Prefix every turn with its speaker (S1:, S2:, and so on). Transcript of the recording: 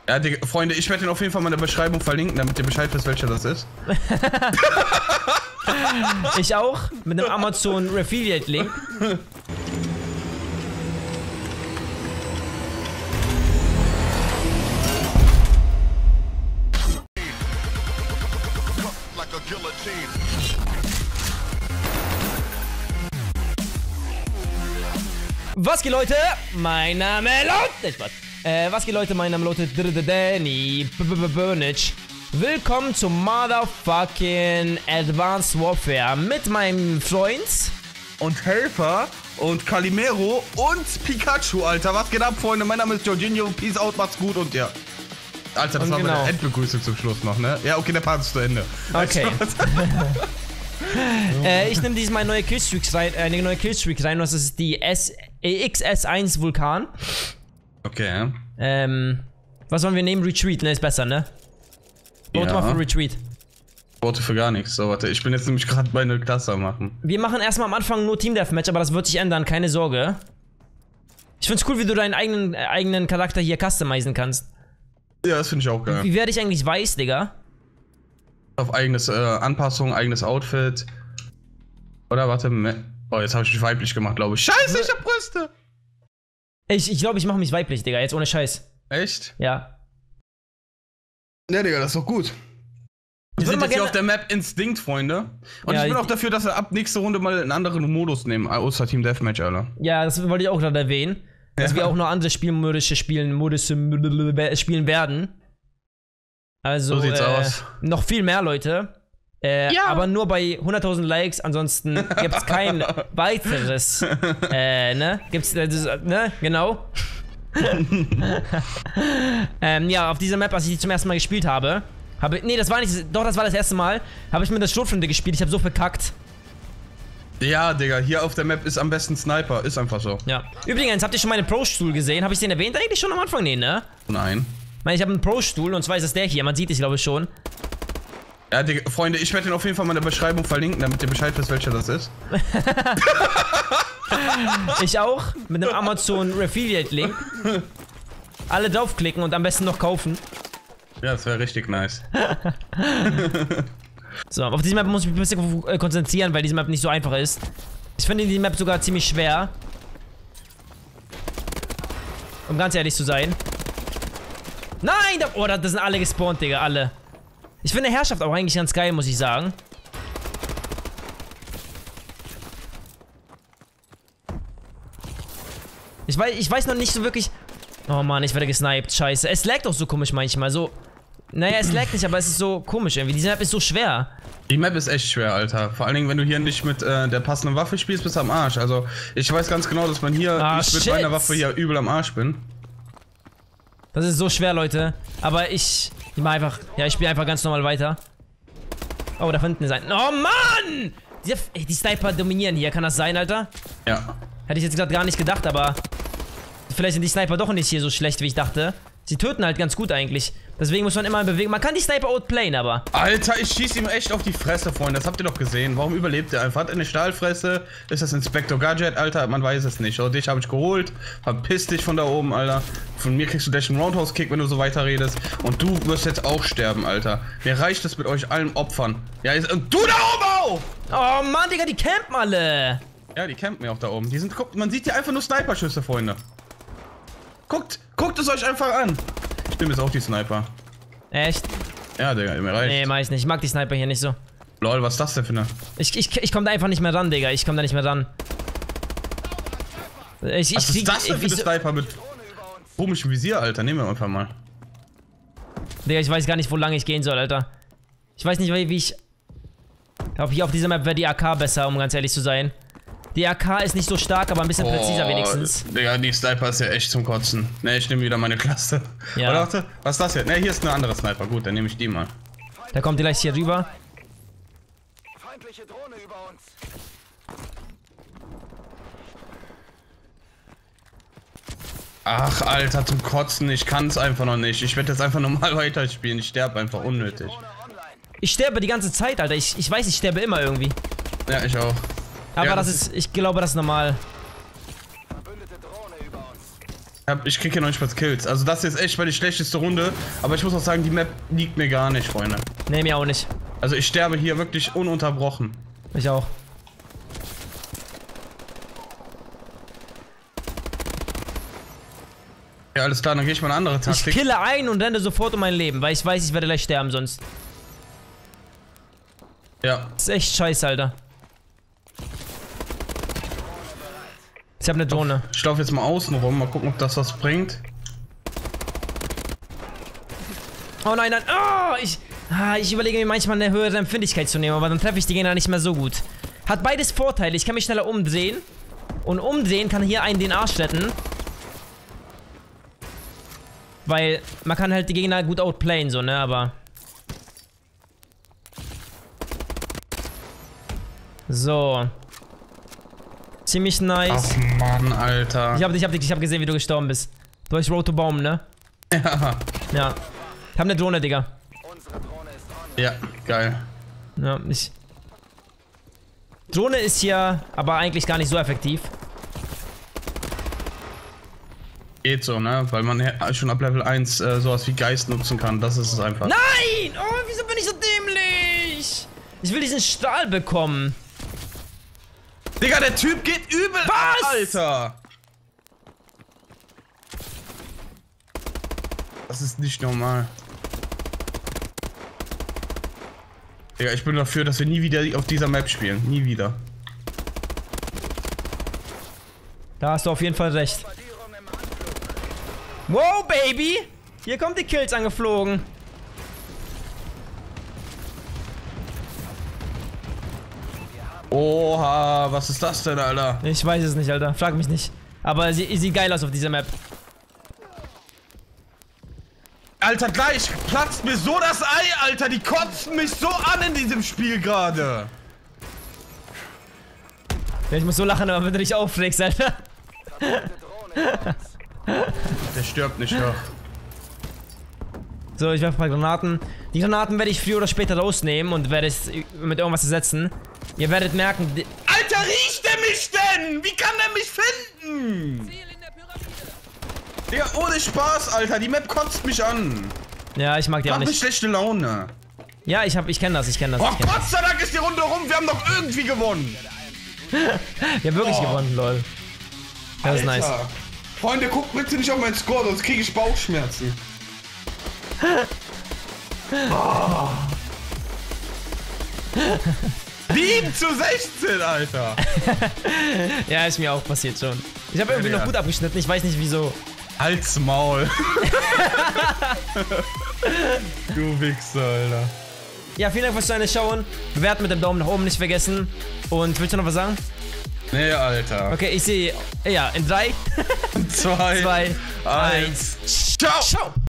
S1: Ja, Freunde, ich werde den auf jeden Fall mal in der Beschreibung verlinken, damit ihr Bescheid wisst, welcher das ist.
S2: Ich auch, mit einem Amazon Affiliate Link. Was geht, Leute? Mein Name lautet... was geht, Leute? Mein Name lautet Danny Burnage. Willkommen zum Motherfucking Advanced Warfare mit meinem Freund
S1: und Helfer und Calimero und Pikachu, Alter. Was geht ab, Freunde? Mein Name ist Jorginho. Peace out, macht's gut und ja. Alter, das war meine Endbegrüßung zum Schluss noch, ne? Ja, okay, der Part ist zu Ende.
S2: Okay. Ich nehme diesmal eine neue Killstreak rein. Das ist die XS1 Vulkan.
S1: Okay.
S2: Was wollen wir nehmen? Retreat, ne? Ist besser, ne? Vote mal für Retreat.
S1: Vote für gar nichts. So, warte, ich bin jetzt nämlich gerade meine Klasse am machen.
S2: Wir machen erstmal am Anfang nur Team Deathmatch, aber das wird sich ändern, keine Sorge. Ich find's cool, wie du deinen eigenen Charakter hier customizen kannst.
S1: Ja, das finde ich auch geil.
S2: Wie werde ich eigentlich weiß, Digga?
S1: Auf eigenes Anpassung, eigenes Outfit. Oder warte, oh, jetzt habe ich mich weiblich gemacht, glaube ich. Scheiße, ich hab Brüste!
S2: Ich glaube, ich mache mich weiblich, Digga, jetzt ohne Scheiß.
S1: Echt?
S2: Ja.
S1: Ja, Digga, das ist doch gut. Wir sind jetzt hier auf der Map Instinct, Freunde. Und ja, ich bin auch dafür, dass wir ab nächste Runde mal einen anderen Modus nehmen, außer Team Deathmatch, Alter. Ja,
S2: das wollte ich auch gerade erwähnen. Dass wir auch noch andere Spielmodus spielen werden. Also,
S1: so sieht's aus.
S2: Noch viel mehr, Leute. Ja. Aber nur bei 100.000 Likes, ansonsten gibt's kein weiteres. Ne? Gibt's, ne? Genau. Ja, auf dieser Map, als ich die zum ersten Mal gespielt habe, nee, das war nicht, doch, das war das erste Mal, habe ich mit der Schrotflinte gespielt, ich habe so verkackt.
S1: Ja, Digga, hier auf der Map ist am besten Sniper, ist einfach so.
S2: Ja. Übrigens, habt ihr schon meine Pro-Stuhl gesehen? Habe ich den erwähnt eigentlich schon am Anfang? Nee, ne?
S1: Nein.
S2: Ich habe einen Pro-Stuhl und zwar ist das der hier, man sieht es, glaube ich, schon.
S1: Ja, Digga, Freunde, ich werde den auf jeden Fall mal in der Beschreibung verlinken, damit ihr Bescheid wisst, welcher das ist.
S2: Ich auch, mit einem Amazon Affiliate Link. Alle draufklicken und am besten noch kaufen.
S1: Ja, das wäre richtig nice.
S2: So, auf diese Map muss ich mich ein bisschen konzentrieren, weil diese Map nicht so einfach ist. Ich finde die Map sogar ziemlich schwer. Um ganz ehrlich zu sein. Nein! Oh, das sind alle gespawnt, Digga, alle. Ich finde Herrschaft auch eigentlich ganz geil, muss ich sagen. Ich weiß noch nicht so wirklich... Oh Mann, ich werde gesniped, scheiße. Es laggt auch so komisch manchmal, so... Naja, es laggt nicht, aber es ist so komisch irgendwie. Diese Map ist so schwer. Die Map ist echt schwer, Alter. Vor allen Dingen, wenn du hier nicht mit der passenden Waffe spielst, bist du am Arsch. Also, ich weiß ganz genau, dass man hier mit meiner Waffe hier übel am Arsch bin. Das ist so schwer, Leute. Aber ich mach einfach... Ja, ich spiele einfach ganz normal weiter. Oh, da hinten ist ein... Oh, Mann! Die Sniper dominieren hier. Kann das sein, Alter? Ja. Hätte ich jetzt gerade gar nicht gedacht, aber... Vielleicht sind die Sniper doch nicht hier so schlecht, wie ich dachte. Sie töten halt ganz gut eigentlich. Deswegen muss man immer bewegen. Man kann die Sniper outplayen, aber... Alter, ich schieße ihm echt auf die Fresse, Freunde. Das habt ihr doch gesehen. Warum überlebt er einfach? Hat er eine Stahlfresse? Ist das Inspector Gadget? Alter, man weiß es nicht. Oh, dich habe ich geholt. Verpiss dich von da oben, Alter. Von mir kriegst du gleich einen Roundhouse-Kick, wenn du so weiterredest. Und du wirst jetzt auch sterben, Alter. Mir reicht es mit euch allen Opfern. Ja, und du da oben auch! Oh, Mann, Digga, die campen alle. Ja, die campen ja auch da oben. Die sind... Man sieht hier einfach nur Sniper-Schüsse, Freunde. Guckt es euch einfach an. Ich nehme jetzt auch die Sniper. Echt? Ja, Digga, mir reicht. Nee, mach ich nicht. Ich mag die Sniper hier nicht so. Lol, was ist das denn für eine? Ich komm da einfach nicht mehr ran, Digga. Ich komm da nicht mehr ran. Was ist das denn für eine Sniper mit komischem Visier, Alter? Nehmen wir einfach mal. Digga, ich weiß gar nicht, wo lang ich gehen soll, Alter. Ich weiß nicht, wie ich... Ich glaube, hier auf dieser Map wäre die AK besser, um ganz ehrlich zu sein. Die AK ist nicht so stark, aber ein bisschen präziser wenigstens. Digga, die Sniper ist ja echt zum Kotzen. Ne, ich nehme wieder meine Klasse. Ja. Oder warte, was ist das hier? Ne, hier ist eine andere Sniper. Gut, dann nehme ich die mal. Da kommt die gleich hier rüber. Feindliche Drohne über uns. Ach, Alter, zum Kotzen. Ich kann es einfach noch nicht. Ich werde jetzt einfach normal weiterspielen. Ich sterbe einfach unnötig. Ich sterbe die ganze Zeit, Alter. Ich weiß, ich sterbe immer irgendwie. Ja, ich auch. Aber ja, das ist, ich glaube, das ist normal. Ja,
S1: Ich krieg hier noch nicht mal Kills. Also das ist jetzt echt mal die schlechteste Runde. Aber ich muss auch sagen, die Map liegt mir gar nicht, Freunde.
S2: Nee, mir auch nicht.
S1: Also ich sterbe hier wirklich ununterbrochen.
S2: Ich auch.
S1: Ja, alles klar, dann gehe ich mal eine andere Taktik.
S2: Ich kille einen und renne sofort um mein Leben, weil ich weiß, ich werde gleich sterben sonst.
S1: Ja.
S2: Das ist echt scheiße, Alter. Ich habe eine Drohne.
S1: Ich laufe jetzt mal außen rum, mal gucken, ob das was bringt.
S2: Oh nein, nein. Oh, ich überlege mir manchmal eine höhere Empfindlichkeit zu nehmen, aber dann treffe ich die Gegner nicht mehr so gut. Hat beides Vorteile. Ich kann mich schneller umdrehen. Und umdrehen kann hier einen den Arsch retten. Weil man kann halt die Gegner gut outplayen, so, ne, aber... So. Ziemlich nice.
S1: Ach Mann, Alter.
S2: Ich hab gesehen, wie du gestorben bist. Durch Road to Baum, ne?
S1: Ja.
S2: Ja. Ich hab eine Drohne, Digga.
S1: Ja, geil.
S2: Ja, Drohne ist hier aber eigentlich gar nicht so effektiv.
S1: Geht so, ne? Weil man schon ab Level 1 sowas wie Geist nutzen kann. Das ist es einfach.
S2: Nein! Oh, wieso bin ich so dämlich? Ich will diesen Stahl bekommen.
S1: Digga, der Typ geht übel
S2: Was?
S1: ab, Alter! Das ist nicht normal. Digga, ich bin dafür, dass wir nie wieder auf dieser Map spielen. Nie wieder.
S2: Da hast du auf jeden Fall recht. Wow, Baby! Hier kommt die Kills angeflogen.
S1: Oha, was ist das denn, Alter?
S2: Ich weiß es nicht, Alter. Frag mich nicht. Aber sie sieht geil aus auf dieser Map.
S1: Alter, gleich platzt mir so das Ei, Alter. Die kotzen mich so an in diesem Spiel gerade.
S2: Ja, ich muss so lachen, aber wenn du dich aufregst, Alter.
S1: Der stirbt nicht doch.
S2: So, ich werfe ein paar Granaten. Die Granaten werde ich früher oder später rausnehmen und werde es mit irgendwas ersetzen. Ihr werdet merken...
S1: Alter, riecht der mich denn? Wie kann der mich finden? Digga, ohne Spaß, Alter. Die Map kotzt mich an.
S2: Ja, ich mag die auch nicht.
S1: Mach mir schlechte Laune.
S2: Ja, ich kenne das,
S1: Oh, Gott sei Dank ist die Runde rum. Wir haben doch irgendwie gewonnen.
S2: Ja, wirklich gewonnen, lol. Das ist nice.
S1: Freunde, guckt bitte nicht auf meinen Score, sonst kriege ich Bauchschmerzen. Oh. 7:16, Alter.
S2: Ja, ist mir auch passiert schon. Ich habe irgendwie noch gut abgeschnitten, ich weiß nicht wieso.
S1: Halt's Maul. Du Wichser, Alter.
S2: Ja, vielen Dank fürs Zuschauen. Bewerten mit dem Daumen nach oben nicht vergessen. Und willst du noch was sagen?
S1: Nee, Alter.
S2: Okay, ich sehe... Ja, in 3,
S1: 2,
S2: 1.
S1: Ciao.
S2: Ciao.